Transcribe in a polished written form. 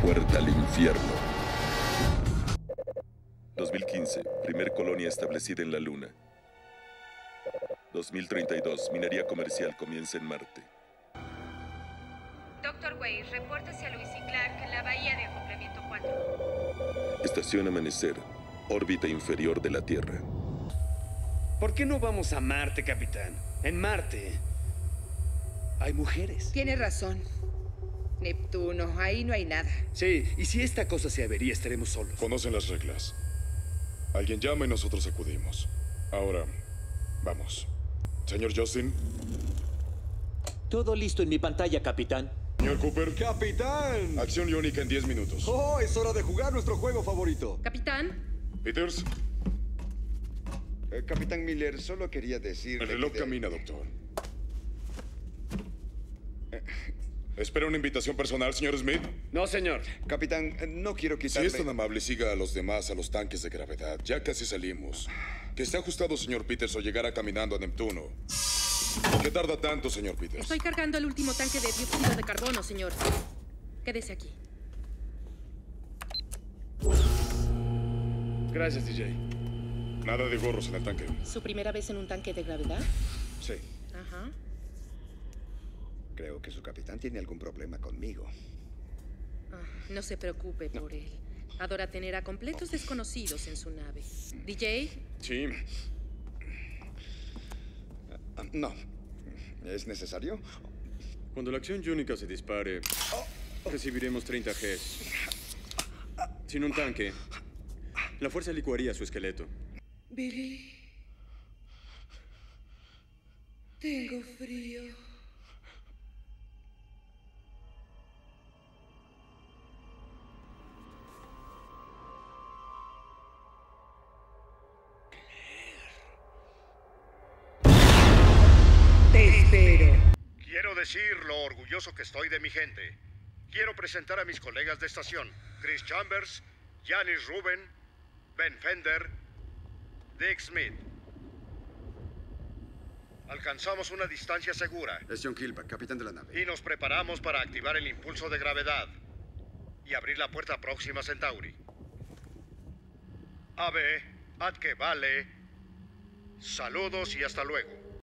puerta al infierno. 2015, primer colonia establecida en la Luna. 2032, minería comercial comienza en Marte. Dr. Weiss, repórtese a Lewis y Clark en la bahía de acoplamiento 4. Estación Amanecer, órbita inferior de la Tierra. ¿Por qué no vamos a Marte, capitán? En Marte hay mujeres. Tiene razón. Neptuno, ahí no hay nada. Sí, y si esta cosa se avería, estaremos solos. Conocen las reglas. Alguien llama y nosotros acudimos. Ahora, vamos. Señor Justin. Todo listo en mi pantalla, capitán. Señor Cooper. ¡Capitán! Acción iónica en 10 minutos. ¡Oh, es hora de jugar nuestro juego favorito! Capitán. Peters. Capitán Miller, solo quería decir... El reloj camina, doctor. ¿Espera una invitación personal, señor Smith? No, señor. Capitán, no quiero Si quitarle... es tan amable, siga a los demás a los tanques de gravedad. Ya casi salimos. Que esté ajustado, señor Peters, o llegará caminando a Neptuno. ¿Por qué tarda tanto, señor Peters? Estoy cargando el último tanque de dióxido de carbono, señor. Quédese aquí. Gracias, DJ. Nada de gorros en el tanque. ¿Su primera vez en un tanque de gravedad? Sí, Ajá. creo que su capitán tiene algún problema conmigo. No se preocupe por él. Adora tener a completos desconocidos en su nave. DJ, Sí. No. ¿Es necesario? Cuando la acción iónica se dispare, recibiremos 30 Gs. Sin un tanque, la fuerza licuaría su esqueleto. Billy. Tengo frío. Te espero. Quiero decir lo orgulloso que estoy de mi gente. Quiero presentar a mis colegas de estación. Chris Chambers, Janice Rubin, Ben Fender, Dick Smith. Alcanzamos una distancia segura Es John Kilbach, capitán de la nave. y nos preparamos para activar el impulso de gravedad y abrir la puerta próxima a Centauri. Ave, ad que vale. Saludos y hasta luego.